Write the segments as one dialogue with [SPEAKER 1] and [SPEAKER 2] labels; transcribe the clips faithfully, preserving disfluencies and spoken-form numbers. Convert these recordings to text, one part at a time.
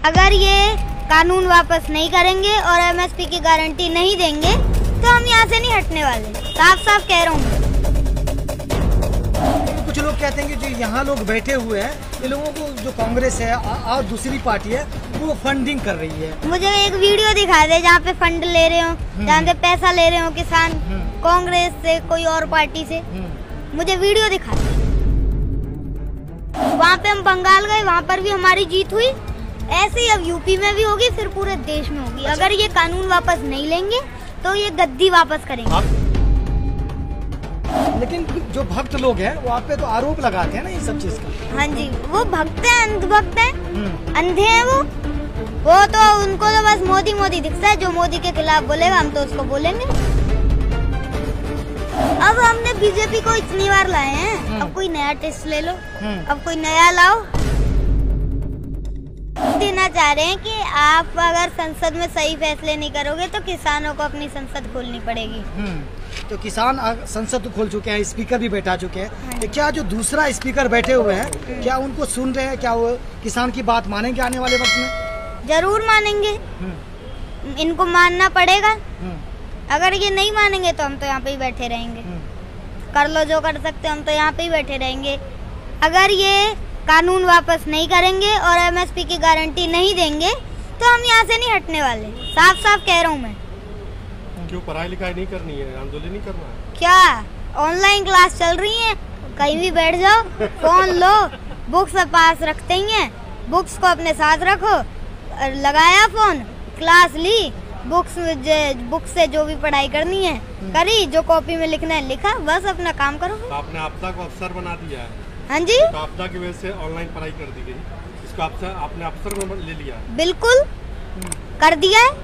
[SPEAKER 1] अगर ये कानून वापस नहीं करेंगे और एमएसपी की गारंटी नहीं देंगे तो हम यहाँ से नहीं हटने वाले, साफ साफ कह रहा हूँ।
[SPEAKER 2] कुछ लोग कहते हैं कि जो यहाँ लोग बैठे हुए हैं, ये लोगों को जो कांग्रेस है और दूसरी पार्टी है वो फंडिंग कर रही है।
[SPEAKER 1] मुझे एक वीडियो दिखा दे जहाँ पे फंड ले रहे हो, जहाँ पे पैसा ले रहे हो किसान कांग्रेस से, कोई और पार्टी से, मुझे वीडियो दिखा दे। वहाँ पे हम बंगाल गए, वहाँ पर भी हमारी जीत हुई, ऐसे ही अब यूपी में भी होगी, फिर पूरे देश में होगी। अच्छा। अगर ये कानून वापस नहीं लेंगे तो ये गद्दी वापस करेंगे।
[SPEAKER 2] लेकिन जो भक्त लोग हैं वो आप पे तो आरोप लगाते हैं ना ये सब चीज का।
[SPEAKER 1] हाँ जी, वो भक्त हैं, अंधभक्त हैं, अंधे हैं वो वो तो उनको तो बस मोदी मोदी दिखता है। जो मोदी के खिलाफ बोलेगा हम तो उसको बोलेंगे। अब हमने बीजेपी को इतनी बार लाए हैं, अब कोई नया टेस्ट ले लो, अब कोई नया लाओ। देना चाह रहे हैं कि आप अगर संसद में सही फैसले नहीं करोगे तो किसानों को अपनी संसद खोलनी पड़ेगी।
[SPEAKER 2] तो किसान संसद तो खोल चुके हैं, स्पीकर भी बैठा चुके हैं, तो क्या जो दूसरा स्पीकर बैठे हुए हैं क्या उनको सुन रहे हैं? क्या वो किसान की बात मानेंगे आने वाले वक्त में?
[SPEAKER 1] जरूर मानेंगे, इनको मानना पड़ेगा। अगर ये नहीं मानेंगे तो हम तो यहाँ पे ही बैठे रहेंगे। कर लो जो कर सकते, हम तो यहाँ पे ही बैठे रहेंगे। अगर ये कानून वापस नहीं करेंगे और एमएसपी की गारंटी नहीं देंगे तो हम यहाँ से नहीं हटने वाले, साफ साफ कह रहा हूँ मैं।
[SPEAKER 3] क्यों पढ़ाई लिखाई नहीं करनी है, आंदोलन नहीं करना है?
[SPEAKER 1] क्या ऑनलाइन क्लास चल रही है, कहीं भी बैठ जाओ, फोन लो, बुक्स पास रखते ही हैं, बुक्स को अपने साथ रखो, लगाया फोन, क्लास ली, बुक्स बुक से जो भी पढ़ाई करनी है करी, जो कॉपी में लिखना है लिखा, बस अपना काम करो।
[SPEAKER 3] तो आपने आपदा को अफसर बना दिया है।
[SPEAKER 1] हाँ जी,
[SPEAKER 3] तो आपदा की वजह से ऑनलाइन पढ़ाई कर दी गई, इसको आपसे आपने अफसर में ले लिया।
[SPEAKER 1] बिल्कुल कर दिया है।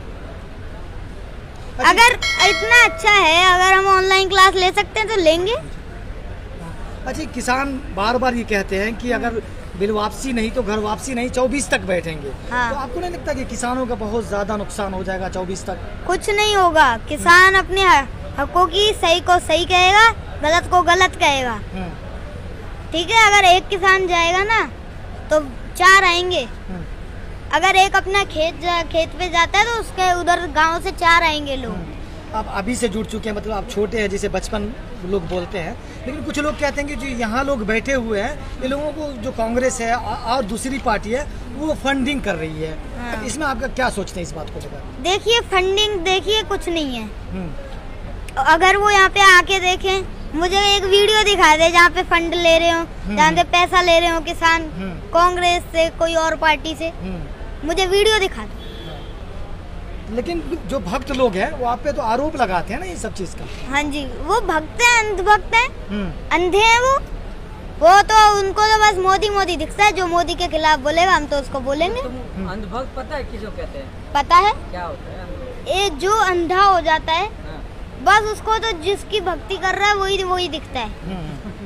[SPEAKER 1] अगर इतना अच्छा है, अगर हम ऑनलाइन क्लास ले सकते हैं तो लेंगे।
[SPEAKER 2] अच्छा, किसान बार बार ये कहते हैं कि अगर बिल वापसी नहीं तो घर वापसी नहीं, चौबीस तक बैठेंगे। हाँ। तो आपको नहीं लगता कि किसानों का बहुत ज्यादा नुकसान हो जाएगा चौबीस तक?
[SPEAKER 1] कुछ नहीं होगा, किसान अपने हकों की सही को सही कहेगा, गलत को गलत कहेगा। ठीक है, अगर एक किसान जाएगा ना तो चार आएंगे। अगर एक अपना खेत जा, खेत पे जाता है तो उसके उधर गांव से चार आएंगे लोग।
[SPEAKER 2] आप अभी से जुड़ चुके हैं, मतलब आप छोटे हैं, जिसे बचपन लोग बोलते हैं, लेकिन कुछ लोग कहते हैं कि जो यहाँ लोग बैठे हुए हैं, ये लोगों को जो कांग्रेस है और दूसरी पार्टी है वो फंडिंग कर रही है। हाँ। इसमें आपका क्या सोचते हैं इस बात को लेकर?
[SPEAKER 1] देखिए, फंडिंग देखिए कुछ नहीं है। अगर वो यहाँ पे आके देखें, मुझे एक वीडियो दिखा दे जहाँ पे फंड ले रहे हो, जहाँ पे पैसा ले रहे हो किसान कांग्रेस से, कोई और पार्टी से, मुझे वीडियो दिखा दो।
[SPEAKER 2] लेकिन जो भक्त लोग हैं वो आप पे तो आरोप लगाते हैं ना ये सब चीज का।
[SPEAKER 1] हाँ जी, वो भक्त हैं, अंधभक्त हैं, अंधे हैं वो वो तो उनको तो बस मोदी मोदी दिखता है। जो मोदी के खिलाफ बोलेगा हम तो उसको बोलेंगे।
[SPEAKER 4] अंधभक्त पता है किसको कहते हैं?
[SPEAKER 1] पता है
[SPEAKER 4] क्या होता है?
[SPEAKER 1] ये जो अंधा हो जाता है, बस उसको तो जिसकी भक्ति कर रहा है वही वही दिखता है।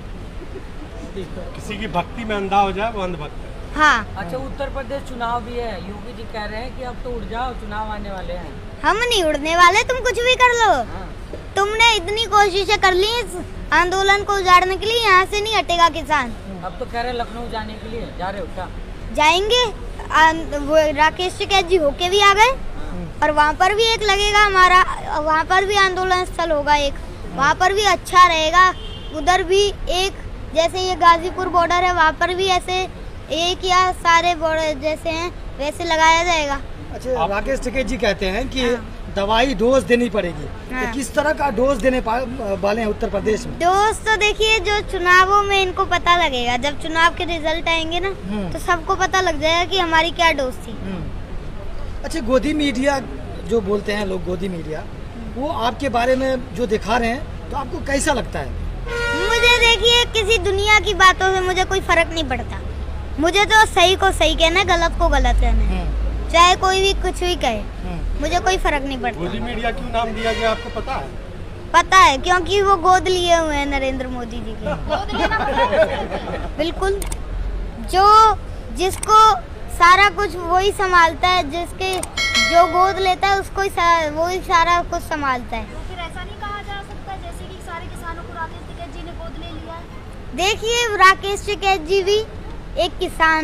[SPEAKER 3] किसी की भक्ति में अंधा हो जाए वो अंधभक्त है।
[SPEAKER 1] हाँ।
[SPEAKER 4] अच्छा, उत्तर प्रदेश चुनाव भी है, योगी जी कह रहे हैं कि अब तो उड़ जाओ, चुनाव आने वाले हैं।
[SPEAKER 1] हम नहीं उड़ने वाले, तुम कुछ भी कर लो। हाँ। तुमने इतनी कोशिशें कर ली इस आंदोलन को उजाड़ने के लिए, यहाँ से नहीं हटेगा किसान।
[SPEAKER 4] अब तो कह रहे लखनऊ जाने के लिए जा रहे हो क्या?
[SPEAKER 1] जाएंगे, राकेश टिकैत जी होके भी आ गए। और वहाँ पर भी एक लगेगा हमारा, वहाँ पर भी आंदोलन स्थल होगा एक, वहाँ पर भी अच्छा रहेगा। उधर भी एक, जैसे ये गाजीपुर बॉर्डर है, वहाँ पर भी ऐसे एक या सारे बॉर्डर जैसे हैं वैसे लगाया जाएगा।
[SPEAKER 2] अच्छा, राकेश टिकैत जी कहते हैं कि हाँ। दवाई डोज देनी पड़ेगी। हाँ। तो किस तरह का डोज देने वाले हैं उत्तर प्रदेश में?
[SPEAKER 1] डोज तो देखिए, जो चुनावों में इनको पता लगेगा, जब चुनाव के रिजल्ट आएंगे ना तो सबको पता लग जाएगा कि हमारी क्या डोज थी।
[SPEAKER 2] अच्छा, गोदी मीडिया जो बोलते हैं लोग, गोदी मीडिया, वो आपके बारे में जो दिखा रहे हैं तो आपको कैसा लगता है?
[SPEAKER 1] मुझे देखिए, किसी दुनिया की बातों से मुझे कोई फर्क नहीं पड़ता। मुझे तो सही को सही कहना, गलत को गलत कहना है, चाहे कोई भी कुछ भी कहे, मुझे कोई फर्क नहीं पड़ता।
[SPEAKER 3] गोदी मीडिया क्यों नाम दिया गया आपको पता है?
[SPEAKER 1] पता है, क्योंकि वो गोद लिए हुए हैं नरेंद्र मोदी जी के। गोद लेना बिल्कुल, जो जिसको सारा कुछ वही संभालता है, जिसके जो गोद लेता है उसको ही वो ही सारा कुछ संभालता है।
[SPEAKER 5] तो फिर ऐसा नहीं कहा जा सकता जैसे कि सारे किसानों को राकेश टिकैत जी ने गोद ले लिया है?
[SPEAKER 1] देखिए, राकेश टिकैत जी भी एक किसान है,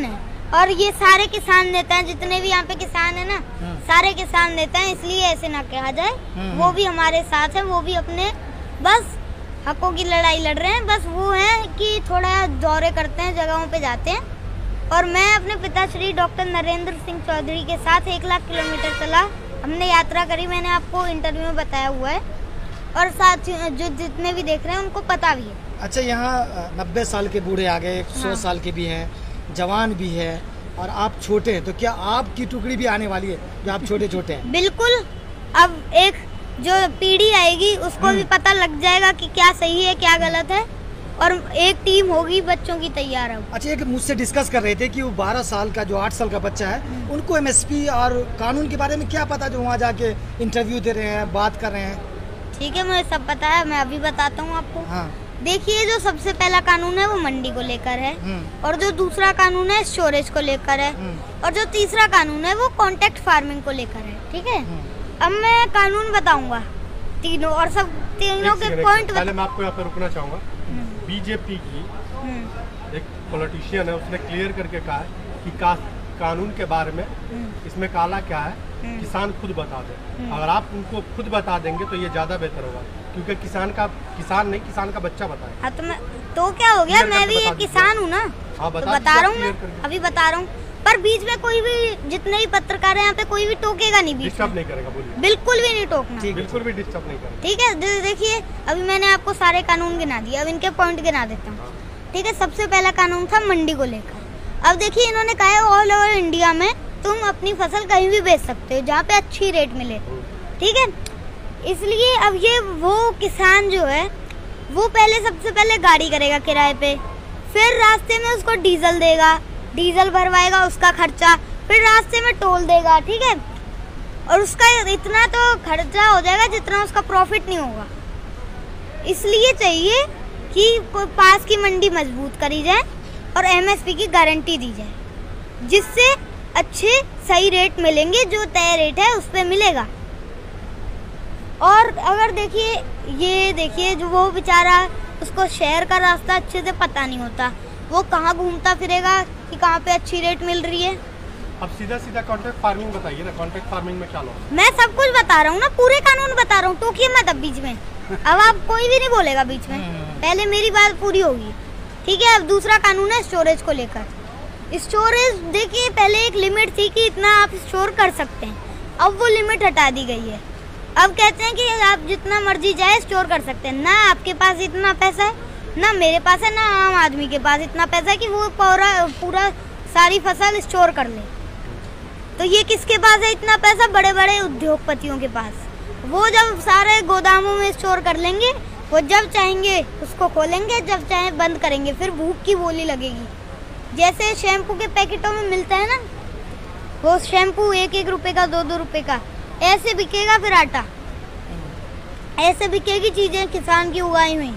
[SPEAKER 1] और ये सारे किसान नेता हैं, जितने भी यहाँ पे किसान है ना, सारे किसान नेता हैं, इसलिए ऐसे ना कहा जाए। वो भी हमारे साथ है, वो भी अपने बस हकों की लड़ाई लड़ रहे हैं। बस वो है कि थोड़ा दौरे करते हैं, जगहों पे जाते हैं। और मैं अपने पिताश्री डॉक्टर नरेंद्र सिंह चौधरी के साथ एक लाख किलोमीटर चला, हमने यात्रा करी, मैंने आपको इंटरव्यू में बताया हुआ है। और साथ जो जितने भी देख रहे हैं उनको पता भी है।
[SPEAKER 2] अच्छा, यहाँ नब्बे साल के बूढ़े आ गए, सौ
[SPEAKER 1] हाँ।
[SPEAKER 2] साल के भी हैं, जवान भी है, और आप छोटे हैं, तो क्या आपकी टुकड़ी भी आने वाली है जो आप छोटे छोटे हैं?
[SPEAKER 1] बिल्कुल, अब एक जो पीढ़ी आएगी उसको भी पता लग जाएगा कि क्या सही है क्या गलत है, और एक टीम होगी बच्चों की तैयार है।
[SPEAKER 2] अच्छा, एक मुझसे डिस्कस कर रहे थे कि वो बारह साल का जो आठ साल का बच्चा है, उनको एमएसपी और कानून के बारे में क्या पता, जो वहाँ जाके इंटरव्यू दे रहे हैं, बात कर रहे हैं?
[SPEAKER 1] ठीक है, मुझे सब पता है, मैं अभी बताता हूँ आपको।
[SPEAKER 2] हाँ।
[SPEAKER 1] देखिए, जो सबसे पहला कानून है वो मंडी को लेकर है, और जो दूसरा कानून है स्टोरेज को लेकर है, और जो तीसरा कानून है वो कॉन्ट्रैक्ट फार्मिंग को लेकर है। ठीक है, अब मैं कानून बताऊंगा तीनों, और सब तीनों के पॉइंट।
[SPEAKER 3] पहले मैं आपको यहाँ पे रुकना चाहूँगा। बीजेपी की एक पॉलिटिशियन है, उसने क्लियर करके कहा है कि का, कानून के बारे में इसमें काला क्या है किसान खुद बता दे। अगर आप उनको खुद बता देंगे तो ये ज्यादा बेहतर होगा, क्योंकि किसान का किसान नहीं किसान का बच्चा बताए।
[SPEAKER 1] हाँ, तो मैं तो क्या हो गया, मैं भी एक किसान हूँ ना,
[SPEAKER 3] हाँ,
[SPEAKER 1] तो
[SPEAKER 3] बता
[SPEAKER 1] बता रहा हूँ मैं,
[SPEAKER 3] clear करके।
[SPEAKER 1] अभी बता रहा हूँ। पर बीच में कोई भी, जितने भी पत्रकार हैं यहाँ पे, कोई भी टोकेगा नहीं बीच
[SPEAKER 3] डिस्टर्ब
[SPEAKER 1] में,
[SPEAKER 3] नहीं करेगा, बोलिए।
[SPEAKER 1] बिल्कुल भी नहीं टोकना।
[SPEAKER 3] बिल्कुल भी डिस्टर्ब नहीं करेगा।
[SPEAKER 1] ठीक है, दे- देखिए, अभी मैंने आपको सारे कानून गिना दिए, अब इनके पॉइंट गिना देता हूँ। ठीक है, सबसे पहला कानून था मंडी को लेकर। अब देखिए, इन्होंने कहा है ऑल ओवर इंडिया में तुम अपनी फसल कहीं भी बेच सकते हो जहाँ पे अच्छी रेट मिले। ठीक है, इसलिए अब ये वो किसान जो है वो पहले सबसे पहले गाड़ी करेगा किराए पे, फिर रास्ते में उसको डीजल देगा, डीजल भरवाएगा, उसका खर्चा, फिर रास्ते में टोल देगा। ठीक है, और उसका इतना तो खर्चा हो जाएगा जितना उसका प्रॉफिट नहीं होगा। इसलिए चाहिए कि कोई पास की मंडी मजबूत करी जाए और एमएसपी की गारंटी दी जाए, जिससे अच्छे सही रेट मिलेंगे, जो तय रेट है उस पे मिलेगा। और अगर देखिए, ये देखिए, जो वो बेचारा, उसको शहर का रास्ता अच्छे से पता नहीं होता, वो कहाँ घूमता फिरेगा कि कहाँ पे अच्छी रेट मिल रही है।
[SPEAKER 3] अब सीधा सीधा कॉन्ट्रैक्ट फार्मिंग बताइए ना, कॉन्ट्रैक्ट फार्मिंग में क्या लो?
[SPEAKER 1] मैं सब कुछ बता रहा हूँ ना, पूरे कानून बता रहा हूँ, टोकिए मत अब बीच में। अब आप कोई भी नहीं बोलेगा बीच में, पहले मेरी बात पूरी होगी। ठीक है, अब दूसरा कानून है स्टोरेज को लेकर। स्टोरेज देखिए, पहले एक लिमिट थी कि इतना आप स्टोर कर सकते हैं, अब वो लिमिट हटा दी गई है। अब कहते हैं कि आप जितना मर्जी जाए स्टोर कर सकते हैं। ना आपके पास इतना पैसा है, ना मेरे पास है, ना आम आदमी के पास इतना पैसा है कि वो पूरा पूरा सारी फसल स्टोर कर ले। तो ये किसके पास है इतना पैसा? बड़े बड़े उद्योगपतियों के पास। वो जब सारे गोदामों में स्टोर कर लेंगे, वो जब चाहेंगे उसको खोलेंगे, जब चाहे बंद करेंगे, फिर भूख की बोली लगेगी। जैसे शैम्पू के पैकेटों में मिलता है ना, वो शैम्पू एक एक रुपए का, दो दो रुपए का, ऐसे बिकेगा। फिर आटा ऐसे बिकेगी चीजें किसान की उगाई हुई।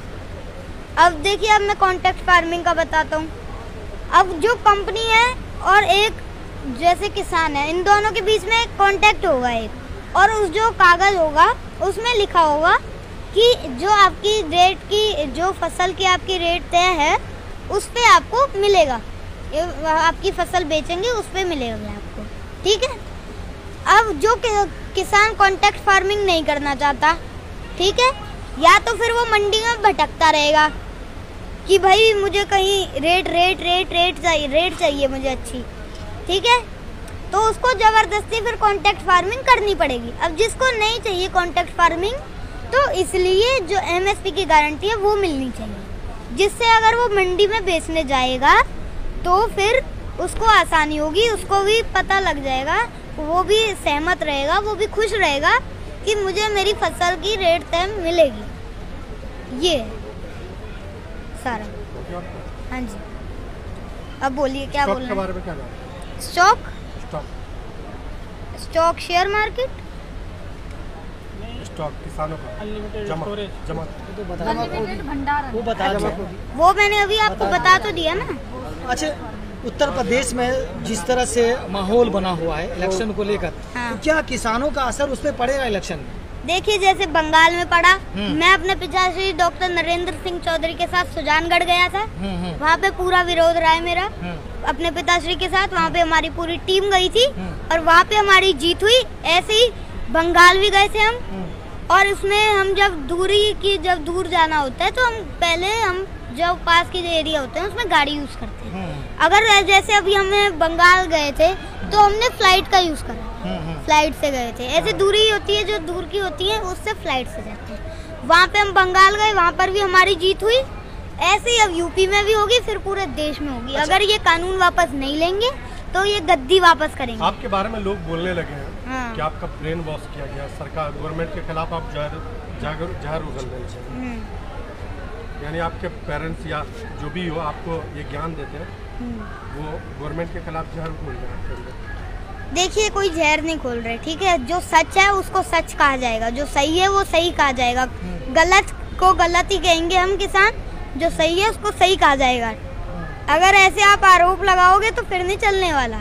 [SPEAKER 1] अब देखिए, अब मैं कॉन्ट्रैक्ट फार्मिंग का बताता हूँ। अब जो कंपनी है और एक जैसे किसान है, इन दोनों के बीच में एक कॉन्ट्रैक्ट होगा एक, और उस जो कागज होगा उसमें लिखा होगा कि जो आपकी रेट की, जो फसल की आपकी रेट तय है उस पे आपको मिलेगा, आपकी फसल बेचेंगे उस पे मिलेगा आपको। ठीक है, अब जो किसान कॉन्ट्रैक्ट फार्मिंग नहीं करना चाहता, ठीक है, या तो फिर वो मंडी में भटकता रहेगा कि भाई मुझे कहीं रेट रेट रेट रेट चाहिए, रेट चाहिए मुझे अच्छी। ठीक है, तो उसको ज़बरदस्ती फिर कॉन्ट्रैक्ट फार्मिंग करनी पड़ेगी। अब जिसको नहीं चाहिए कॉन्ट्रैक्ट फार्मिंग, तो इसलिए जो एमएसपी की गारंटी है वो मिलनी चाहिए, जिससे अगर वो मंडी में बेचने जाएगा तो फिर उसको आसानी होगी, उसको भी पता लग जाएगा, वो भी सहमत रहेगा, वो भी खुश रहेगा कि मुझे मेरी फसल की रेट तय मिलेगी। ये सारा। हाँ जी, अब बोलिए क्या बोलना है?
[SPEAKER 3] स्टॉक के बारे में क्या जानते हैं?
[SPEAKER 1] Stock
[SPEAKER 3] stock
[SPEAKER 1] stock share market,
[SPEAKER 3] stock किसानों का जमा जमा
[SPEAKER 2] तो बता
[SPEAKER 5] अनलिमिटेड भंडारण।
[SPEAKER 2] वो बता दो।
[SPEAKER 1] वो मैंने अभी आपको बता तो दिया ना।
[SPEAKER 2] अच्छा, उत्तर प्रदेश में जिस तरह से माहौल बना हुआ है इलेक्शन को लेकर,
[SPEAKER 1] हाँ।
[SPEAKER 2] तो क्या किसानों का असर उस पर पड़ेगा इलेक्शन में?
[SPEAKER 1] देखिए जैसे बंगाल में पड़ा, मैं अपने पिताश्री डॉक्टर नरेंद्र सिंह चौधरी के साथ सुजानगढ़ गया था। वहाँ पे पूरा विरोध रहा है मेरा अपने पिताश्री के साथ। वहाँ पे हमारी पूरी टीम गई थी और वहाँ पे हमारी जीत हुई। ऐसे ही बंगाल भी गए थे हम, और इसमें हम जब दूरी की जब दूर जाना होता है तो हम पहले हम जो पास के जो एरिया होते हैं उसमें गाड़ी यूज करते हैं। अगर जैसे अभी हमें बंगाल गए थे तो हमने फ्लाइट का यूज करा, फ्लाइट से गए थे। ऐसे दूरी होती है जो दूर की होती है उससे फ्लाइट से जाते हैं। वहाँ पे हम बंगाल गए, वहाँ पर भी हमारी जीत हुई। ऐसे ही अब यूपी में भी होगी, फिर पूरे देश में होगी। अच्छा। अगर ये कानून वापस नहीं लेंगे तो ये गद्दी वापस करेंगे।
[SPEAKER 3] आपके बारे में लोग बोलने लगे हैं
[SPEAKER 1] हाँ।
[SPEAKER 3] कि आपका ब्रेन वॉश किया गया, सरकार गवर्नमेंट के खिलाफ आप जहर जहर जहर उगलने चाहिए। यानी आपके पेरेंट्स या जो भी हो आपको ये ज्ञान देते हैं, वो गवर्नमेंट के खिलाफ जहर खोल रहे हैं।
[SPEAKER 1] देखिए कोई जहर नहीं खोल रहे, ठीक है। जो सच है उसको सच कहा जाएगा, जो सही है वो सही कहा जाएगा। गलत को गलत ही कहेंगे हम किसान, जो सही है उसको सही कहा जाएगा। अगर ऐसे आप आरोप लगाओगे तो फिर नहीं चलने वाला।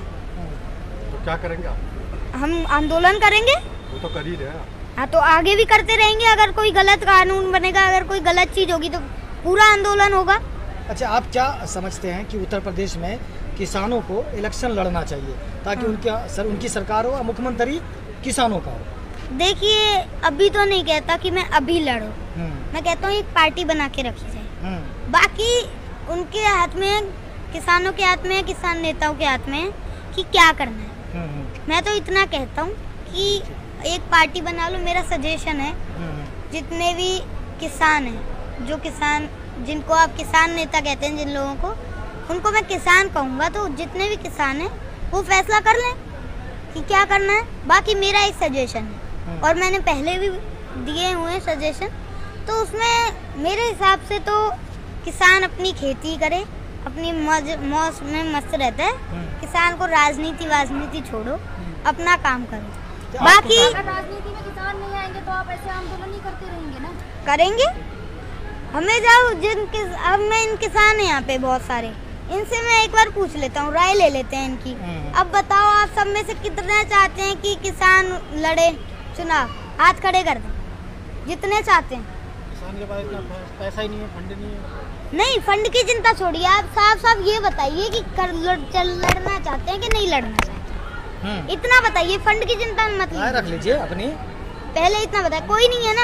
[SPEAKER 3] तो क्या करेंगे आप?
[SPEAKER 1] हम आंदोलन करेंगे।
[SPEAKER 3] वो तो कर ही रहे हैं।
[SPEAKER 1] हाँ तो आगे भी करते रहेंगे। अगर कोई गलत कानून बनेगा, अगर कोई गलत चीज होगी तो पूरा आंदोलन होगा।
[SPEAKER 2] अच्छा, आप क्या समझते हैं कि उत्तर प्रदेश में किसानों को इलेक्शन लड़ना चाहिए ताकि उनका सर, उनकी सरकार हो, मुख्यमंत्री किसानों का हो?
[SPEAKER 1] देखिए अभी तो नहीं कहता कि मैं अभी लड़ूं, मैं कहता हूँ एक पार्टी बना के रखी जाए। बाकी उनके हाथ में, किसानों के हाथ में, किसान नेताओं के हाथ में कि क्या करना है। मैं तो इतना कहता हूँ कि एक पार्टी बना लो। मेरा सजेशन है जितने भी किसान हैं, जो किसान जिनको आप किसान नेता कहते हैं, जिन लोगों को, उनको मैं किसान कहूँगा। तो जितने भी किसान हैं वो फैसला कर लें कि क्या करना है। बाकी मेरा एक सजेशन है और मैंने पहले भी दिए हुए सजेशन, तो उसमें मेरे हिसाब से तो किसान अपनी खेती करे, अपनी मौज मौज में मस्त रहता है। किसान को राजनीति वाजनीति छोड़ो, अपना काम करो। बाकी
[SPEAKER 5] अगर राजनीति में किसान नहीं आएंगे तो आप ऐसे आंदोलन ही करते रहेंगे ना?
[SPEAKER 1] करेंगे। हमें जाओ जिन किस, अब मैं इन किसान हैं यहाँ पे बहुत सारे, इनसे मैं एक बार पूछ लेता हूँ, राय ले लेते हैं इनकी। अब बताओ आप सब में से कितने चाहते हैं कि किसान लड़े चुनाव? हाथ खड़े कर दें जितने चाहते हैं।
[SPEAKER 2] किसान के पास इतना पैसा ही नहीं है, फंड नहीं है।
[SPEAKER 1] नहीं, फंड की चिंता छोड़िए, आप साफ साफ ये बताइए कि कर लड़, चल लड़ना चाहते हैं कि नहीं लड़ना चाहते हैं। इतना बताइए, फंड की चिंता मत लीजिए,
[SPEAKER 2] रख लीजिए अपनी।
[SPEAKER 1] पहले इतना बताइए। कोई नहीं है ना,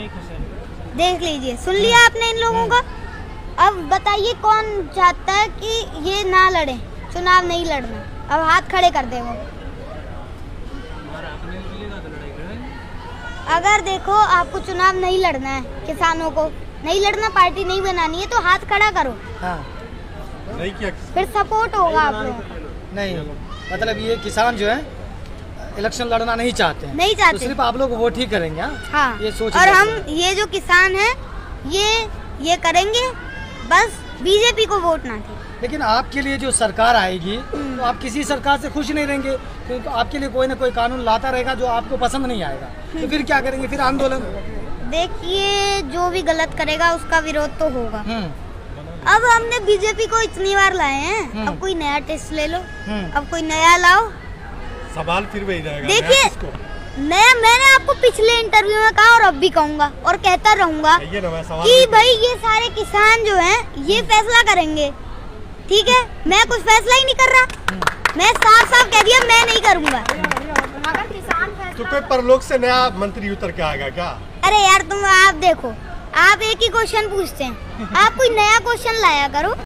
[SPEAKER 1] देख लीजिए, सुन लिया आपने इन लोगों को। अब बताइए कौन चाहता है कि ये ना लड़े, चुनाव नहीं लड़ना? अब हाथ खड़े कर दे वो। अगर देखो आपको चुनाव नहीं लड़ना है, किसानों को नहीं लड़ना, पार्टी नहीं बनानी है, तो हाथ खड़ा करो।
[SPEAKER 2] हाँ।
[SPEAKER 3] नहीं किया
[SPEAKER 1] फिर सपोर्ट होगा आप लोगों का।
[SPEAKER 2] नहीं, मतलब ये किसान जो है इलेक्शन लड़ना नहीं चाहते हैं,
[SPEAKER 1] नहीं चाहते,
[SPEAKER 2] तो सिर्फ आप लोग वोट ही करेंगे।
[SPEAKER 1] हाँ,
[SPEAKER 2] ये सोच।
[SPEAKER 1] और हम ये जो किसान हैं ये ये करेंगे, बस बीजेपी को वोट ना दे।
[SPEAKER 2] लेकिन आपके लिए जो सरकार आएगी तो आप किसी सरकार से खुश नहीं रहेंगे, क्योंकि आपके लिए कोई ना कोई कानून लाता रहेगा जो आपको पसंद नहीं आएगा। तो फिर क्या करेंगे? फिर आंदोलन।
[SPEAKER 1] देखिए जो भी गलत करेगा उसका विरोध तो होगा। अब हमने बीजेपी को इतनी बार लाए हैं, अब कोई नया टेस्ट ले लो, अब कोई नया लाओ।
[SPEAKER 3] सवाल फिर वही रहेगा।
[SPEAKER 1] देखिए नया, मैंने आपको पिछले इंटरव्यू में कहा और अब भी कहूँगा और कहता रहूँगा कि भाई ये सारे किसान जो हैं ये फैसला करेंगे, ठीक है। मैं कुछ फैसला ही नहीं कर रहा, मैं साफ साफ कह दिया मैं नहीं करूँगा।
[SPEAKER 5] अगर किसान
[SPEAKER 3] तो कोई परलोक से नया मंत्री उतर के आएगा क्या?
[SPEAKER 1] अरे यार तुम आप देखो, आप एक ही क्वेश्चन पूछते हैं, आप कोई नया क्वेश्चन लाया करो।